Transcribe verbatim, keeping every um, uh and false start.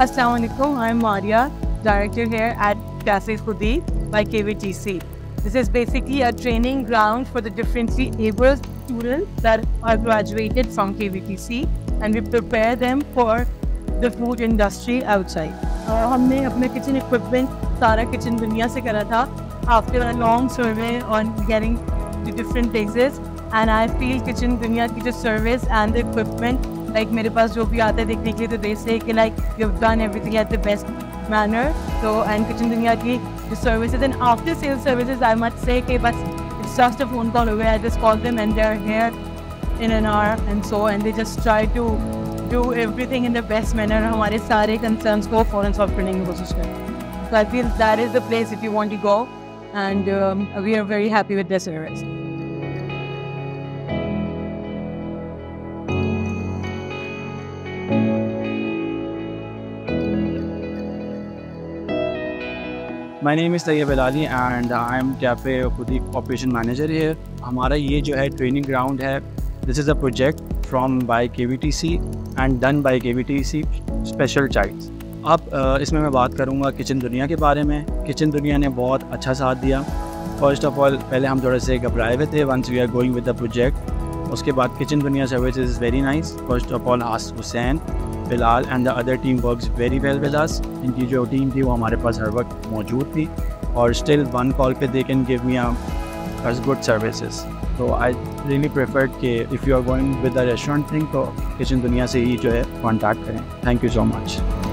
Assalamu alaikum. I'm Maria, director here at Cafe Khudi by K V T C. This is basically a training ground for the differently abled students that are graduated from K V T C, and we prepare them for the food industry outside. Uh, हमने अपने kitchen equipment सारा kitchen दुनिया से करा था after a long survey on getting to different places, and I feel kitchen दुनिया की जो service and the equipment, like मेरे पास जो भी आता है देखने के लिए, तो they say कि like you've done everything at the best manner. So and kitchen दुनिया की the services and after sales services, I must say कि बस it's just a phone call away. I just call them and they're here in an hour and so, and they just try to do everything in the best manner. हमारे सारे concerns को फौरन solve करने की कोशिश करें. So I feel that is the place if you want to go, and um, we are very happy with their service. My name is Tayyib Elali and I am Cafe Khudi Operation Manager here. हमारा ये जो है training ground है. This is a project from by K V T C and done by K V T C Special Childs. अब इसमें मैं बात करूँगा किचन दुनिया के बारे में. किचन दुनिया ने बहुत अच्छा साथ दिया. First of all, पहले हम थोड़े से घबराए हुए थे once we are going with the project. उसके बाद किचन दुनिया services is very nice. First of all, As Hussain, Bilal and the other team works very well with us. इनकी जो टीम थी वो हमारे पास हर वक्त मौजूद थी और still one call पे they can give me a, a good services. So I really preferred कि if you are going with the restaurant thing तो किचन दुनिया से ही जो है contact करें. Thank you so much.